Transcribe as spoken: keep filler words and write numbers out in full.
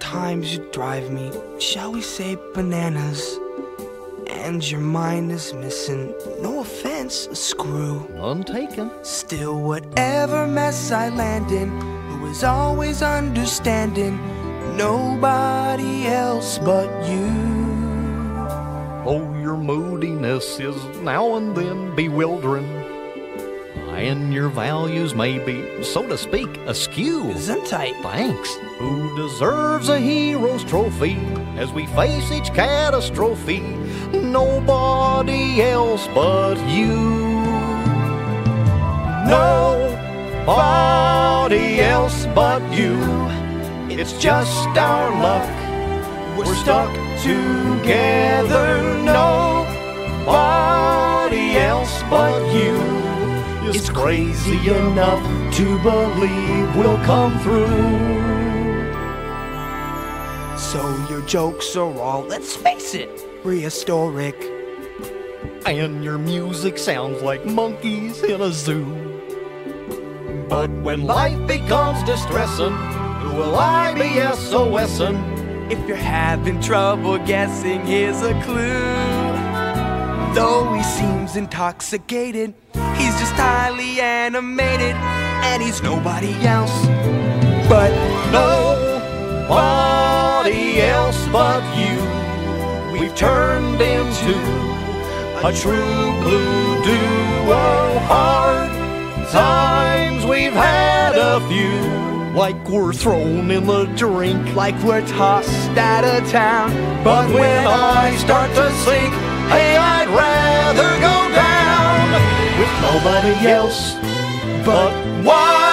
Sometimes you drive me, shall we say, bananas. And your mind is missing, no offense, a screw. None taken. Still, whatever mess I land in, who is always understanding, nobody else but you. Oh, your moodiness is now and then bewildering, and your values may be, so to speak, askew. Gesundheit. Thanks. Who deserves a hero's trophy as we face each catastrophe? Nobody else but you. Nobody else but you. It's just our luck. We're stuck together. Nobody else but you is crazy enough to believe we'll come through. So your jokes are all, let's face it, prehistoric. And your music sounds like monkeys in a zoo. But when life becomes distressing, who will I be SOSing? If you're having trouble guessing, here's a clue. Though he seems intoxicated, he's just highly animated, and he's nobody else but nobody else but you. We've turned into a true blue duo. Hard times we've had a few, like we're thrown in the drink, like we're tossed out of town. But when I start to sink, hey, I'd rather go down with nobody else but why?